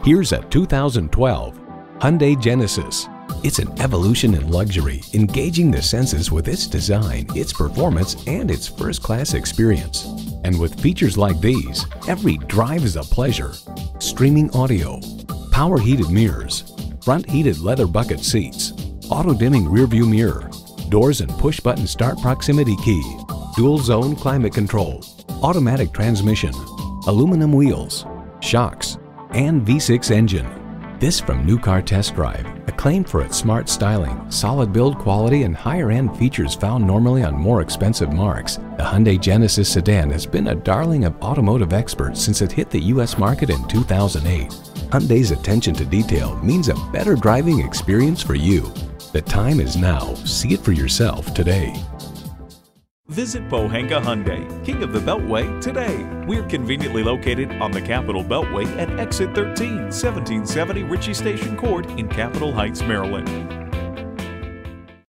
Here's a 2012 Hyundai Genesis. It's an evolution in luxury, engaging the senses with its design, its performance, and its first-class experience. And with features like these, every drive is a pleasure. Streaming audio, power heated mirrors, front heated leather bucket seats, auto-dimming rearview mirror, doors and push-button start proximity key, dual-zone climate control, automatic transmission, aluminum wheels, shocks, and V6 engine. This from New Car Test Drive, acclaimed for its smart styling, solid build quality, and higher-end features found normally on more expensive marques. The Hyundai Genesis sedan has been a darling of automotive experts since it hit the U.S. market in 2008. Hyundai's attention to detail means a better driving experience for you. The time is now. See it for yourself today. Visit Pohanka Hyundai, King of the Beltway, today. We're conveniently located on the Capital Beltway at Exit 13, 1770 Ritchie Station Court in Capital Heights, Maryland.